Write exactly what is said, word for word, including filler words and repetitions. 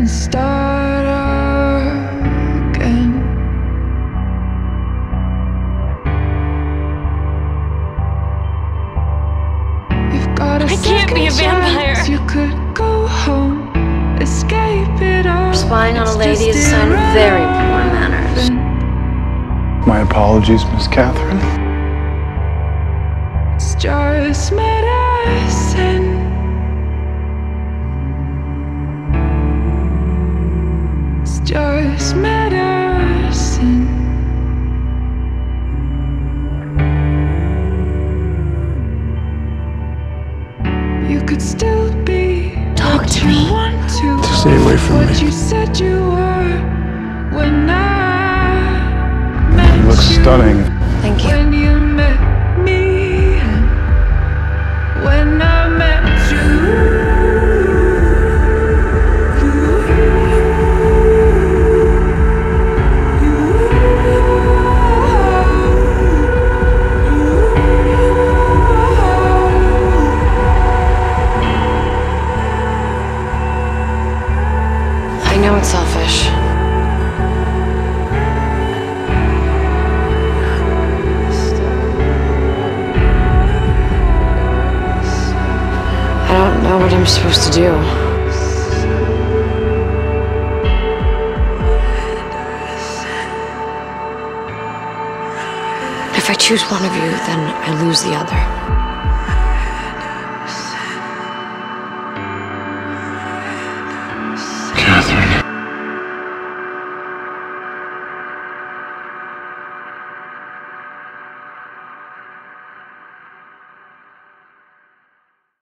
and start again. You've got a I can't be a vampire. chance. You could go home, escape it all. Spying on a lady is a sign of very poor manners. My apologies, Miss Katherine. It's just medicine. It's just medicine. You could still be Talk what to you me. want to. Stay away from What me. you said you were when I met You look stunning. Thank you. When you met me, and when I met you. I know it's selfish. I don't know what I'm supposed to do. If I choose one of you, then I lose the other.